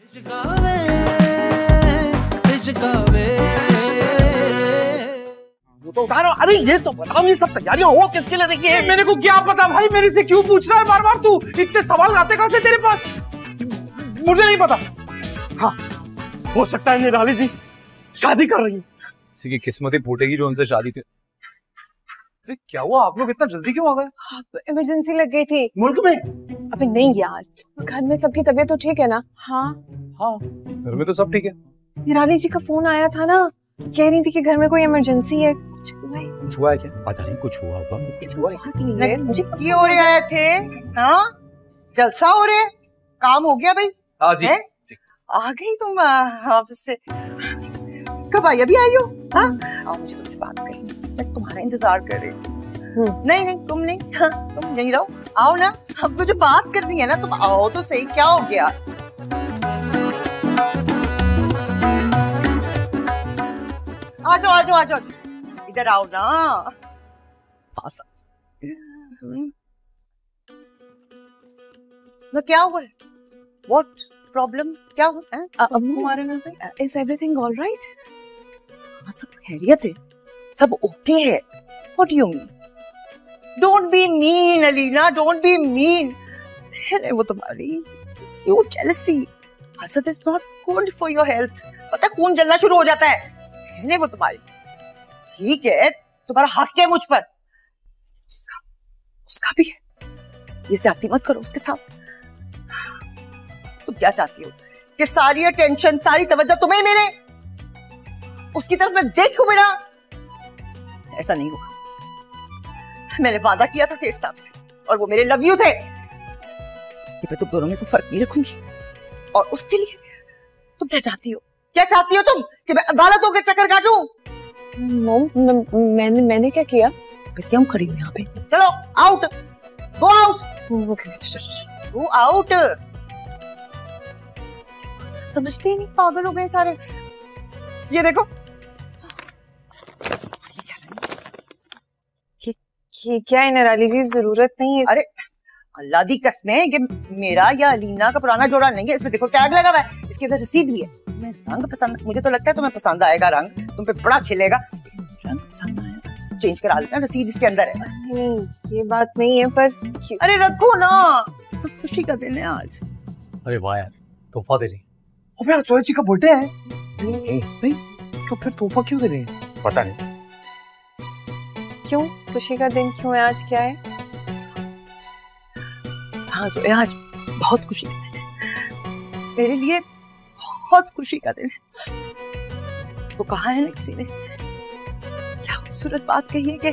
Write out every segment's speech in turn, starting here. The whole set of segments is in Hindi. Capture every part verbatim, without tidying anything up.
तो उतारो। अरे ये तो बताओ, ये सब तैयारियां हो किसके लिए रही है? मेरे को क्या पता भाई, मेरे से क्यों पूछ रहा है बार बार तू? इतने सवाल आते कहां से तेरे पास? मुझे नहीं पता। हाँ, हो सकता है निराली जी शादी कर रही है। किसी की किस्मत ही फूटेगी जो उनसे शादी कर। अरे क्या हुआ, आप लोग इतना जल्दी क्यों आ गए? इमरजेंसी लग गई थी मुल्क में। अबे नहीं यार, घर में सबकी तबीयत तो ठीक है ना? हाँ हाँ, घर में तो सब ठीक है। निराली जी का फोन आया था ना, कह रही थी कि घर में कोई इमरजेंसी है। कुछ हुआ है? कुछ हुआ है क्या? पता नहीं, कुछ हुआ होगा। कुछ हुआ है? मुझे क्यों हो रहे आए थे? हाँ, जलसा हो रहे, काम हो गया भाई? हाँ जी, जी। आ गई तुम ऑफिस से? कब आई? अभी आई हो? हाँ, आओ, मुझे तुमसे बात करनी है। मैं तुम्हारा इंतजार कर रही थी। नहीं नहीं तुम नहीं, हाँ, तुम यहीं रहो। आओ ना, अब मुझे बात करनी है ना, तुम आओ तो सही। क्या हो गया? आ जाओ आ जाओ आ जाओ, इधर आओ ना। पास ना, क्या हुआ है? What problem? क्या हुआ है तुम्हारे में? Is everything all right? हाँ, सब खैरियत है, सब ओके है। What do you mean? Don't be mean, Alina, don't be mean. है वो तुम्हारी क्यों jealousy? हसद is not good for your health. पता है, खून जलना शुरू हो जाता है। है वो तुम्हारी, ठीक है, तुम्हारा हक है मुझ पर, उसका उसका भी है। ये ज्यादती मत करो उसके साथ। तुम क्या चाहती हो कि सारी अटेंशन, सारी तवज्जो तुम्हें मिले, उसकी तरफ मैं देखूं मेरा? ऐसा नहीं होगा। मैंने वादा किया था सेठ साहब से, और वो मेरे लव यू थे कि मैं तुम दोनों में कोई फर्क नहीं रखूंगी। और उसके लिए तुम क्या चाहती हो? क्या चाहती हो तुम कि मैं अदालतों के चक्कर काटूं? मॉम, मैंने मैंने क्या किया? फिर क्यों खड़ी हो यहाँ पे? चलो out, go out, go out. समझते ही नहीं, पागल हो गए सारे। ये देखो, ये, ये क्या है निराली जी? जरूरत नहीं है। अरे अल्लाह दी कसम, ये मेरा या अलीना का पुराना जोड़ा नहीं है। इसमें देखो टैग लगा हुआ है, इसके अंदर रसीद भी है। तुम्हें रंग पसंद, मुझे तो लगता है तुम्हें पसंद आएगा रंग, तुम पे बड़ा खिलेगा। रंग पसंद आया, चेंज करा लेना, रसीद इसके अंदर है। नहीं ये बात नहीं है, पर अरे रखो ना, खुशी का दिन है आज। अरे वाह यार, तोहफा दे रही। अबे आज सोया जी का बर्थडे है। नहीं नहीं, क्यों फिर तोहफा क्यों दे रही है? पता नहीं क्यों, खुशी का दिन क्यों है आज? क्या है? हाँ सोया, आज बहुत खुशी का दिन है मेरे लिए, बहुत खुशी का दिन है। वो कहा है ना किसी ने, क्या खूबसूरत बात कही है कि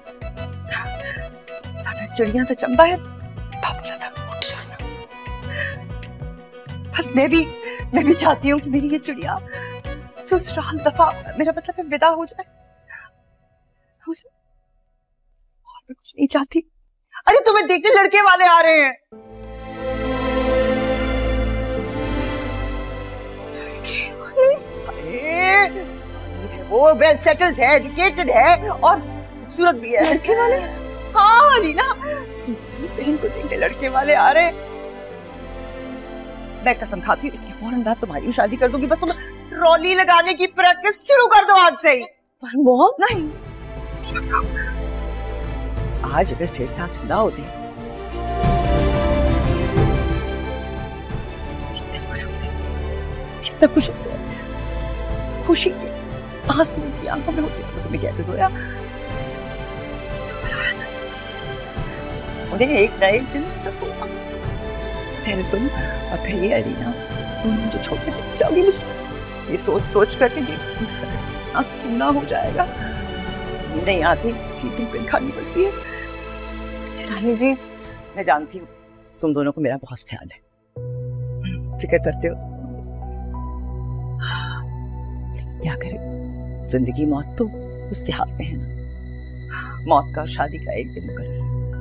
साडा चिड़िया तो चंबा है, बाबूला था उठ जाना। बस मैं भी मैं भी चाहती हूँ कि मेरी ये चिड़िया ससुराल दफा, मेरा मतलब है विदा हो जाए, हो जाए। और मैं कुछ नहीं चाहती। अरे तुम्हें देखने लड़के वाले आ रहे हैं। लड़के वाले? अरे वो वेल सेटल्ड है, एजुकेटेड है और खूबसूरत भी है। लड़के वाले? हाँ रीना, तुम्हारी बहन को देखने लड़के वाले आ रहे हैं। मैं कसम खाती हूँ, इसके फौरन बाद तुम्हारी शादी कर दूंगी। बस तुम ट्रॉली लगाने की प्रैक्टिस शुरू कर दो आज से ही। पर मॉम नहीं, कुछ मत कहो। आज अगर सेठ साहब जिंदा होते तो कितने खुश होते, कितना खुश होते। खुशी के आंसू की आंखों में होते। तुम्हें क्या सोया, उन्हें एक ना एक दिन सब होगा। फिर तुम और फिर ये अरीना, तुम मुझे छोड़ के चली जाओगी मुझसे। ये सोच सोच करके ये सूना हो जाएगा। नहीं आती, स्लीपिंग पिल खानी पड़ती है। रानी जी, मैं जानती हूँ तुम दोनों को मेरा बहुत ख्याल है, फिक्र करते हो। क्या करें, जिंदगी मौत तो उसके हाथ में है ना। मौत का और शादी का एक दिन मुकर्रर।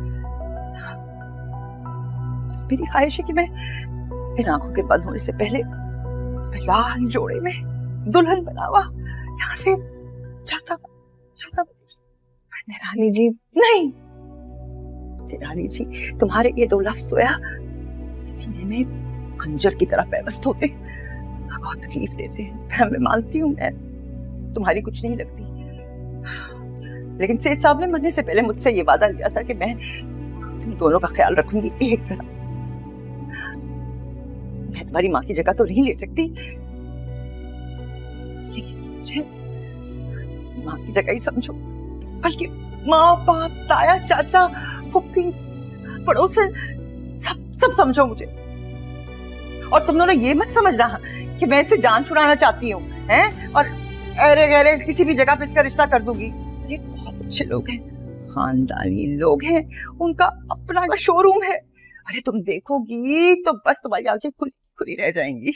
बस मेरी ख्वाहिश है कि मैं इन आंखों के बंद होने से पहले लाल जोड़े में दुल्हन बनावा, यहाँ से जाता जाता। रानी जी नहीं रानी जी, तुम्हारे ये दो लफ्ज सोया सीने में खंजर की तरह पेवस्त होते हैं, बहुत तकलीफ देते हैं। मैं मानती हूँ मैं तुम्हारी कुछ नहीं लगती, लेकिन सेठ साहब ने मरने से पहले मुझसे ये वादा लिया था कि मैं तुम दोनों का ख्याल रखूंगी एक तरह। मैं तुम्हारी माँ की जगह तो नहीं ले सकती, लेकिन मुझे माँ की जगह ही समझो, बल्कि माँ बाप ताया चाचा फुप्पी पड़ोसन सब सब समझो मुझे। और तुम दोनों ये मत समझ रहा कि मैं इसे जान छुड़ाना चाहती हूँ हैं, और अरे गहरे किसी भी जगह पे इसका रिश्ता कर दूंगी। अरे बहुत अच्छे लोग हैं, खानदानी लोग हैं, उनका अपना शोरूम है। अरे तुम देखोगी तो बस तुम्हारी आंखें खुली खुली रह जाएंगी।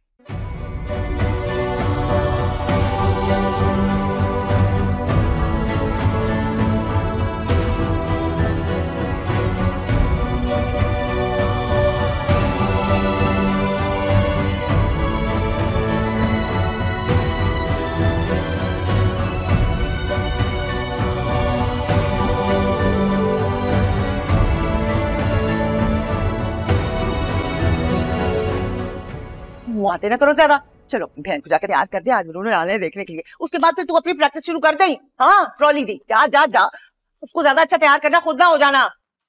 बातें ना करो ज्यादा, चलो बहन को जाकर तैयार कर दे, आज उन्होंने आने देखने के लिए। उसके बाद फिर तू अपनी प्रैक्टिस शुरू कर दे। हाँ ट्रॉली दी, जा जा जा, उसको ज्यादा अच्छा तैयार करना, खुद ना हो जाना।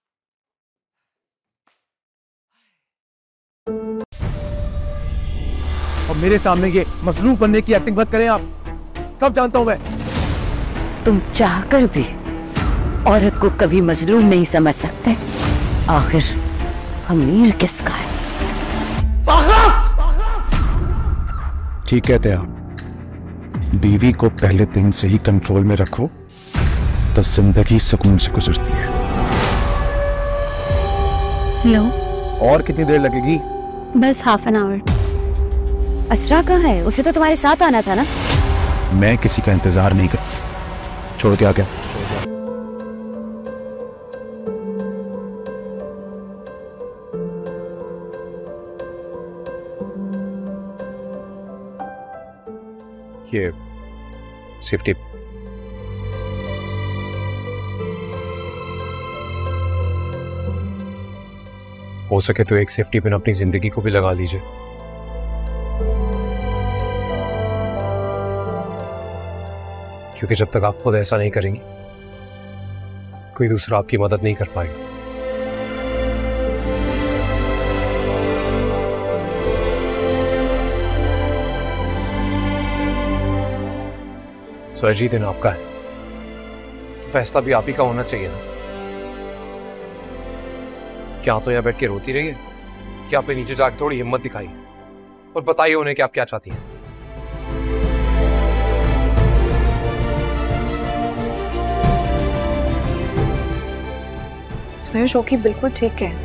और मेरे सामने ये मजलूम बनने की एक्टिंग मत करें आप, सब जानता हूं मैं। तुम चाहकर भी औरत को कभी मजलूम नहीं समझ सकते। आखिर अमीर किसका है? ठीक कहते हैं आप, बीवी को पहले दिन से ही कंट्रोल में रखो तो जिंदगी सुकून से गुजरती है। हेलो, और कितनी देर लगेगी? बस हाफ एन आवर। असरा कहाँ है? उसे तो तुम्हारे साथ आना था ना। मैं किसी का इंतजार नहीं कर, छोड़ के आ गया। ये सेफ्टी हो सके तो एक सेफ्टी पिन अपनी जिंदगी को भी लगा लीजिए, क्योंकि जब तक आप खुद ऐसा नहीं करेंगी कोई दूसरा आपकी मदद नहीं कर पाएगा। सो दिन आपका है तो फैसला भी आप ही का होना चाहिए ना। क्या तो यहां बैठ के रोती रही है, क्या आपने नीचे जाकर थोड़ी हिम्मत दिखाई और बताइए उन्हें कि आप क्या चाहती हैं। इसमें शोकी बिल्कुल ठीक है।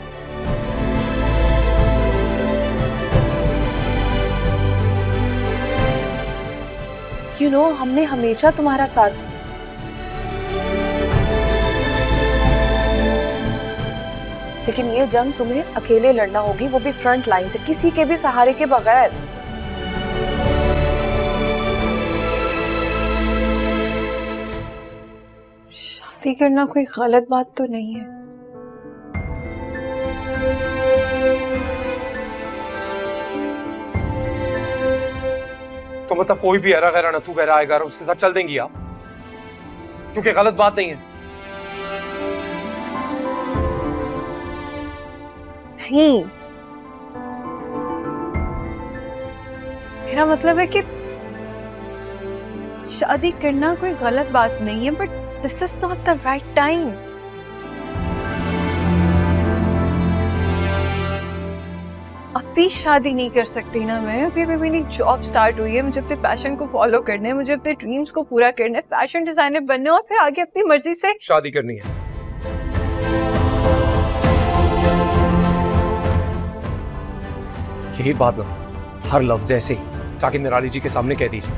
यू नो, हमने हमेशा तुम्हारा साथ, लेकिन ये जंग तुम्हें अकेले लड़ना होगी, वो भी फ्रंट लाइन से, किसी के भी सहारे के बगैर। शादी करना कोई गलत बात तो नहीं है। तो मतलब कोई भी हरा गहरा नथु बहरा आएगा उसके साथ चल देंगी आप, क्योंकि गलत बात नहीं है। नहीं, मेरा मतलब है कि शादी करना कोई गलत बात नहीं है, but this is not the right time. अभी शादी नहीं कर सकती ना मैं, अभी अभी मेरी जॉब स्टार्ट हुई है, मुझे अपने पैशन को फॉलो करना है, मुझे अपने ड्रीम्स को पूरा करना है, फैशन डिजाइनर बनना है, और फिर आगे अपनी मर्जी से शादी करनी है। यही बात ना हर लफ्ज ऐसे ही जाके निराली जी के सामने कह दीजिए।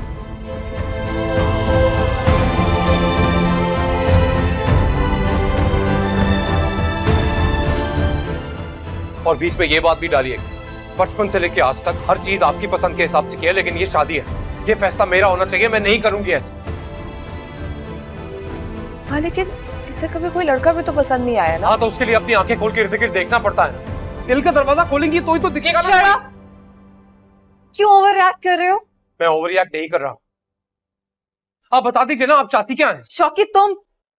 और बीच में ये बात भी डालिए, बचपन से लेके आज तक हर चीज आपकी पसंद के हिसाब से किया, लेकिन ये शादी है, ये फैसला मेरा होना चाहिए, मैं नहीं करूंगी ऐसे। हाँ, लेकिन इसे कभी कोई लड़का भी तो पसंद नहीं आया ना। हाँ, तो उसके लिए अपनी आंखें खोल के इर्द गिर्द देखना पड़ता है ना। दिल का दरवाजा खोलेंगी तो ही तो दिखेगा ना। Shut up! क्यों ओवर रिएक्ट कर रहे हो? मैं ओवर रिएक्ट नहीं कर रहा। आप बता दीजिए ना, आप चाहती क्या है? शौकी तुम।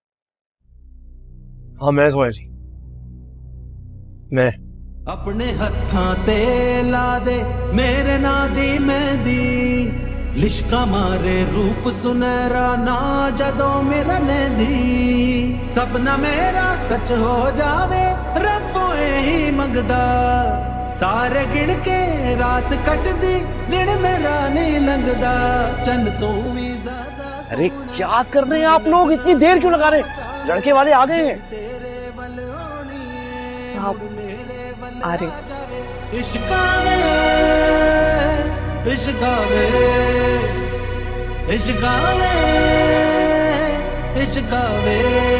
हाँ मैं जोया जी, मैं अपने हत्थां ते ला दे मेरे ना दी मेहंदी, लिशका मारे रूप सुनहरा ना जदों मेरा नैंदी, सपना मेरा सच हो जावे रब्बों ही मंगदा, तारे गिण के रात कट दी दिन मेरा नहीं लंघदा, चन तो भी ज्यादा। अरे क्या कर रहे हैं आप लोग, इतनी देर क्यों लगा रहे हैं? लड़के वाले आ गए हैं। आप आ रहे। इश्कावे इश्कावे इश्कावे इश्कावे,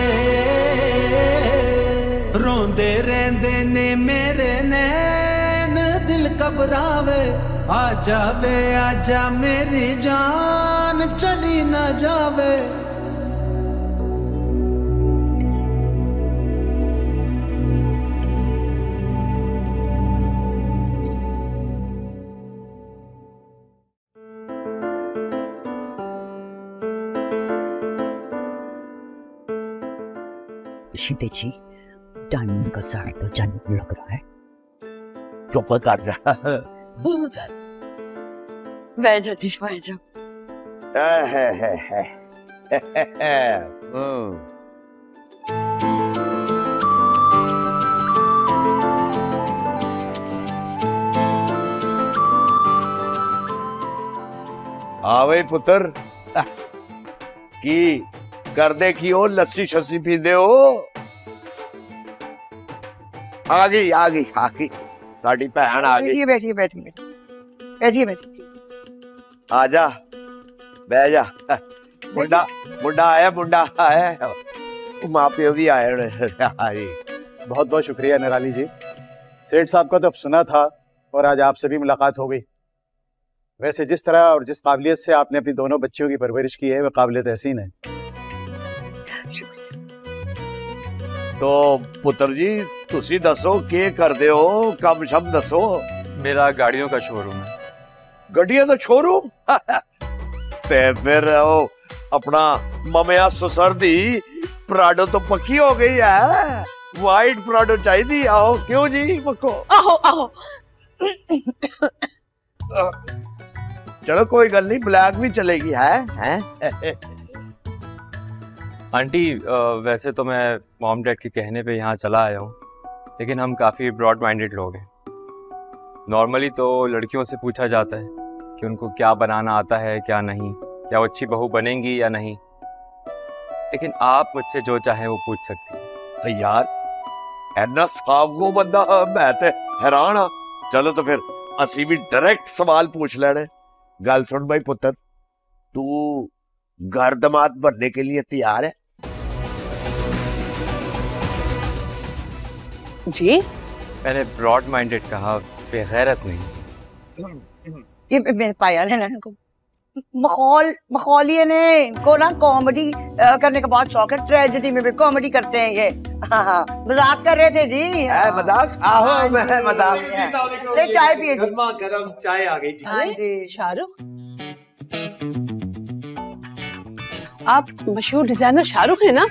रोंदे रहंदे ने मेरे नैन दिल घबरावे, आ जावे आजा मेरी जान चली ना जावे। शिंदे जी, डायमंड का साड़ तो जानवर लग रहा है। चुप कर जा। बैठ जाओ जी, बैठ जाओ। आवे पुत्र की कर दे की हो, लस्सी शस्सी पी दे हो। आ गई आ गई आ गई साड़ी भैन आ गई। बैठिए बैठिए बैठिए बैठिए, आजा बह जा। मुंडा मुंडा आया मुंडा आया, माँ प्यो भी आए। बहुत बहुत शुक्रिया निराली जी, सेठ साहब का तो अब सुना था और आज आपसे भी मुलाकात हो गई। वैसे जिस तरह और जिस काबिलियत से आपने अपनी दोनों बच्चियों की परवरिश की है वह काबिलियत तहसीन है। तो पुत्र जी तुसी दसो के कर दे हो, कम शब्द दसो। मेरा गाड़ियों का शोरूम है। गड्डियां का शोरूम? ते फिर ओ अपना ममिया सुसर दी प्राडो तो पक्की हो गई है, वाइट प्राडो चाहिए। आओ क्यों जी मक्को? आहो आहो। चलो कोई गल नहीं, ब्लैक भी चलेगी है, हैं? आंटी वैसे तो मैं मॉम डैड के कहने पे यहाँ चला आया हूँ, लेकिन हम काफ़ी ब्रॉड माइंडेड लोग हैं। नॉर्मली तो लड़कियों से पूछा जाता है कि उनको क्या बनाना आता है क्या नहीं, क्या वो अच्छी बहू बनेंगी या नहीं, लेकिन आप मुझसे जो चाहें वो पूछ सकती हैं। यार एना साफ को बंदा, मैं ते हैरान हाँ। चलो तो फिर असी भी डायरेक्ट सवाल पूछ लेने। गल सुन भाई पुत्र, तू घर दमाद बनने के लिए तैयार है? जी मैंने ब्रॉड माइंडेड कहा, बेगैरत नहीं। ये मेरे पाया है ना इनको मखौल मखौलिए ने इनको ना कॉमेडी करने का बहुत शौक है, ट्रेजेडी में भी कॉमेडी करते हैं ये। हाँ मजाक कर रहे थे जी। मजाक? आहो मैं मजाक। से चाय पिए जी। गर्मा गर्म चाय आ गई जी। हाँ जी। शाहरुख, आप मशहूर डिजाइनर शाहरुख है ना?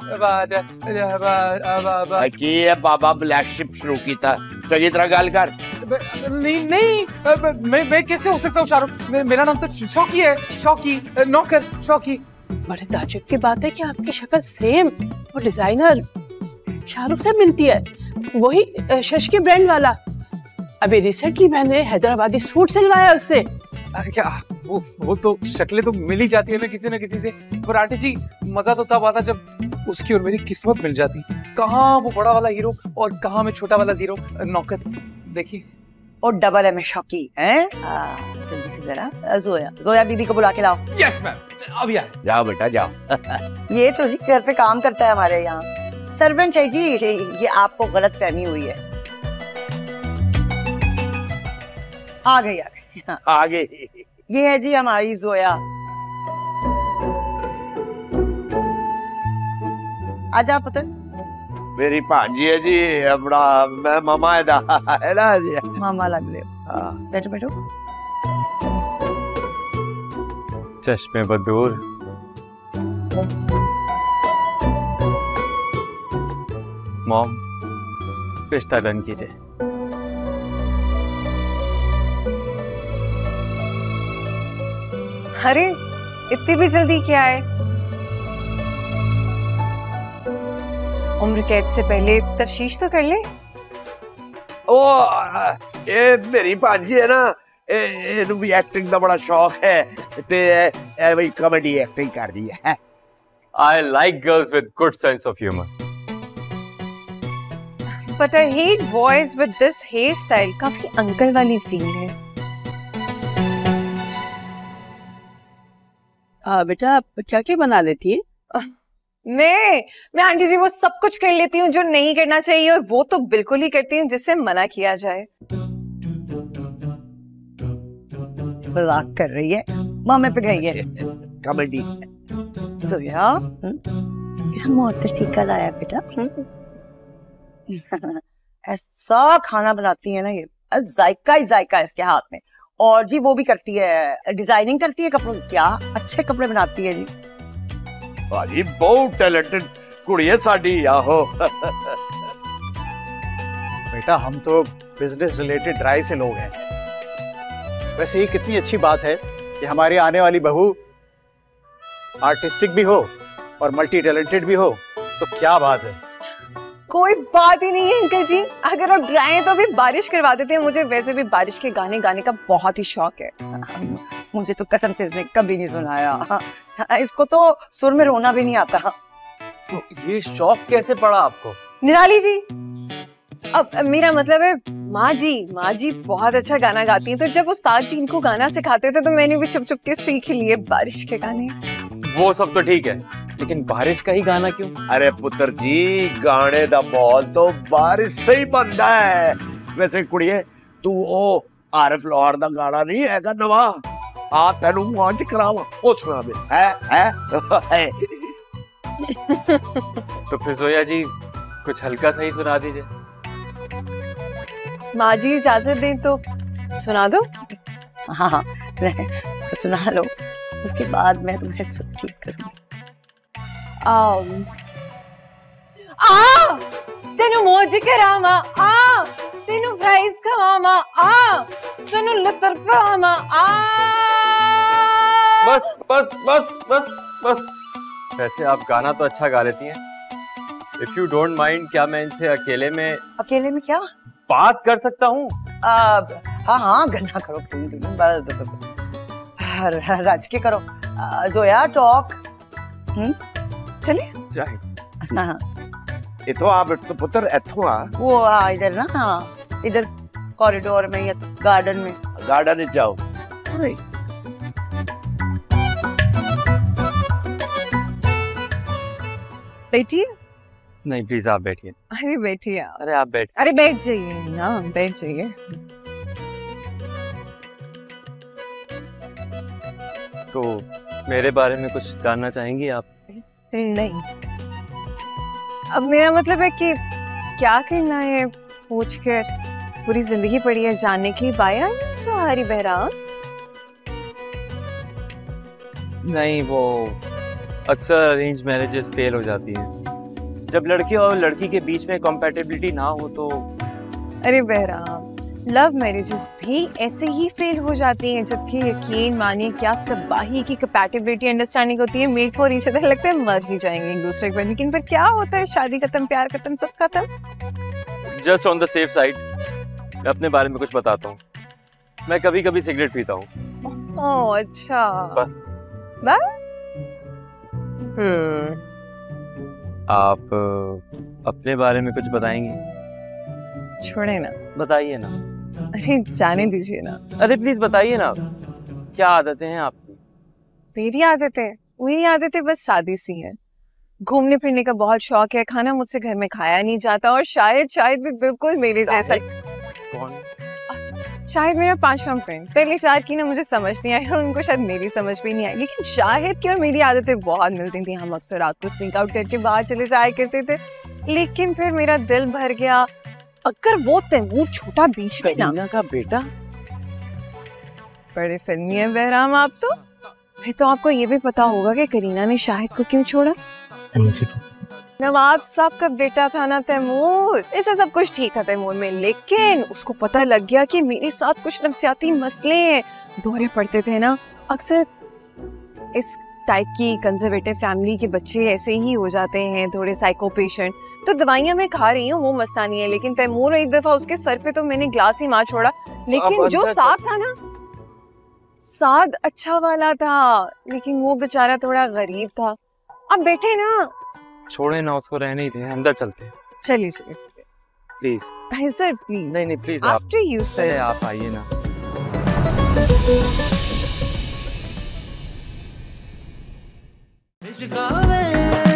की है बाबा ब्लैक शिप शुरू की था, सही तरह गल कर। नहीं नहीं मैं मैं कैसे हो सकता हूँ शाहरुख? मेरा नाम तो शौकी है, शौकी नौकर शौकी। बड़े ताज्जुब की बात है कि आपकी शक्ल सेम और डिजाइनर शाहरुख से मिलती है, वही शश के ब्रांड वाला। अभी रिसेंटली मैंने हैदराबादी सूट सिलवाया उससे। क्या वो वो तो शक्लें तो मिल ही जाती है ना किसी ना किसी से, पर आंटी जी मजा तो तब आता जब उसकी और मेरी किस्मत मिल जाती। कहाँ वो बड़ा वाला हीरो और कहाँ मैं छोटा वाला जीरो नौकर। देखिए और डबल है मैं शौकी हैं। जल्दी से जरा जोया जोया बीबी को बुला के लाओ। यस मैम, अभी आए। जाओ बेटा जाओ। ये तो जी घर पे काम करता है हमारे यहाँ, सर्वेंट है जी। ये आपको गलत फहमी हुई है। आ गई आ गई हाँ। आ गई। ये है जी हमारी जोया। आजा पुत्र मेरी भांजी है जी, अपना मैं मामा है दा है ना जी। मामा लग ले। बैठो बैठो। चश्मे बदूर। मॉम, रिश्ता डन कीजिए। अरे इतनी भी जल्दी क्या है? उम्र कैद से पहले तफ्शीश तो कर ले। ओ ये मेरी भांजी है ना, ਇਹਨੂੰ ਵੀ ਐਕਟਿੰਗ ਦਾ ਬੜਾ ਸ਼ੌਕ ਹੈ ਤੇ ਇਹ ਵੀ ਕਾਮੇਡੀ ਐਕਟਿੰਗ ਕਰਦੀ ਹੈ। I like girls with good sense of humor. But I hate boys with this hairstyle. काफी अंकल वाली फील है। आ, बेटा आप क्या क्या बना लेती है? मैं मैं आंटी जी वो सब कुछ कर लेती हूँ जो नहीं करना चाहिए, और वो तो बिल्कुल ही करती हूँ जिससे मना किया जाए। मजाक कर रही है, मामे पे गई है कॉमेडी। सोया बहुत टीका लाया बेटा। ऐसा खाना बनाती है ना ये, जायका ही जायका है इसके हाथ में। और जी वो भी करती है, डिजाइनिंग करती है कपड़ों की, क्या अच्छे कपड़े बनाती है जी। भाजी बहुत टैलेंटेड कुड़ी है साडी। आहो बेटा हम तो बिजनेस रिलेटेड राय से लोग हैं। वैसे ये कितनी अच्छी बात है कि हमारी आने वाली बहू आर्टिस्टिक भी हो और मल्टी टैलेंटेड भी हो, तो क्या बात है। कोई बात ही नहीं है अंकल जी, अगर आप ड्राए तो भी बारिश करवा देते हैं। मुझे वैसे भी बारिश के गाने गाने का बहुत ही शौक है। मुझे तो कसम से इसने कभी नहीं सुनाया। इसको तो सुर में रोना भी नहीं आता। तो ये शौक कैसे पड़ा आपको? निराली जी, अब मेरा मतलब है माँ जी, माँ जी बहुत अच्छा गाना गाती हैं, तो जब उस्ताद जी इनको गाना सिखाते थे तो मैंने भी चुप चुप के सीख लिए बारिश के गाने। वो सब तो ठीक है, लेकिन बारिश का ही गाना क्यों? अरे पुत्र जी, गाने दा माहौल तो बारिश से ही बनता है। वैसे कुड़िए तू ओ आरिफ लाहौर दा गाना नहीं हैगा नवा, आ तेनू मुंह च करावा, ओ सुना दे है है। तो फिर जोया जी कुछ हल्का सा ही सुना दीजिए। माँ जी इजाजत दें तो सुना दो। हाँ हाँ तो सुना लो, उसके बाद मैं तुम्हें सब ठीक करूंगी। um, आ तेनू मौज करामा, आ तेनू प्राइज खवामा, आ तेनू लतर करामा, आ। बस बस बस बस बस। वैसे आप गाना तो अच्छा गा लेती हैं। If you don't mind, क्या मैं इनसे अकेले में अकेले में क्या बात कर सकता हूँ? हाँ हाँ गन्ना करो, राज के करो। आ, जोया टॉक। हम्म चले जाए। हाँ ये तो आप तो पुत्र इथों आ, वो हाँ इधर ना, हाँ इधर कॉरिडोर में या गार्डन में। गार्डन में जाओ। बैठिए। नहीं प्लीज आप बैठिए। अरे बैठिए। अरे आप बैठ। अरे बैठ जाइए ना, बैठ जाइए। तो मेरे बारे में कुछ जानना चाहेंगी आप? नहीं, अब मेरा मतलब है कि क्या करना है पूछकर, पूरी जिंदगी पड़ी है जानने की। बाया सुहारी बहराम। नहीं, वो अक्सर अरेंज मैरिजेस फेल हो जाती हैं जब लड़के और लड़की के बीच में कंपैटिबिलिटी ना हो तो। अरे बहराम, लव मैरिजेस भी ऐसे ही फेल हो जाती हैं, जबकि यकीन मानिए क्या तबाही की कंपैटिबिलिटी अंडरस्टैंडिंग होती है। मेड फॉर ईच अदर, लगता है मर ही जाएंगे एक दूसरे पर, लेकिन फिर क्या होता है, शादी खत्म, प्यार खत्म, सब खत्म। Just on the safe side मैं अपने बारे में कुछ बताता हूँ। मैं कभी कभी सिगरेट पीता हूँ। ओह अच्छा, बस बस। हम्म आप अपने बारे में कुछ बताएंगे? छोड़े ना, बताइए ना। अरे जाने दीजिए ना। अरे प्लीज बताइए ना, क्या आदतें हैं आपकी? तेरी आदतें, वही आदतें बस सादी सी हैं। घूमने फिरने का बहुत शौक है, खाना मुझसे घर में खाया नहीं जाता, और शायद शायद भी बिल्कुल मेरे जैसा। कौन? शायद मेरा पांचवा फ्रेंड। पहले चार की ना मुझे समझ नहीं आई, और उनको शायद मेरी समझ भी नहीं आई, लेकिन शाहिद की और मेरी आदतें बहुत मिलती थी। हम अक्सर रात को स्नीक आउट करके बाहर चले जाया करते थे। लेकिन फिर मेरा दिल भर गया। अगर वो तैमूर छोटा बीच में ना, करीना का बेटा। बड़े फिल्मी है बहराम आप तो। फिर तो आपको ये भी पता होगा कि करीना ने शाहिद को क्यों छोड़ा। नवाब साहब का बेटा था ना तैमूर, इसे सब कुछ ठीक था तैमूर में, लेकिन उसको पता लग गया कि मेरे साथ कुछ नफसियाती मसले हैं। दौरे पड़ते थे ना, अक्सर इस टाइप की कंजर्वेटिव फैमिली के बच्चे ऐसे ही हो जाते हैं, थोड़े साइको पेशेंट। तो दवाइयां मैं खा रही हूँ, वो मस्तानी है, लेकिन तैमूर एक दफा उसके सर पे तो मैंने ग्लास ही मार छोड़ा। लेकिन जो साथ था ना, साद अच्छा वाला था, लेकिन वो बेचारा थोड़ा गरीब था। अब बैठे ना, छोड़े ना उसको, रहने ही थे, अंदर चलते हैं। चलिए चलिए चलिए प्लीज। Sir please. नहीं नहीं प्लीज, आप आफ्टर यू सर। आप आइए ना। इश्क आवे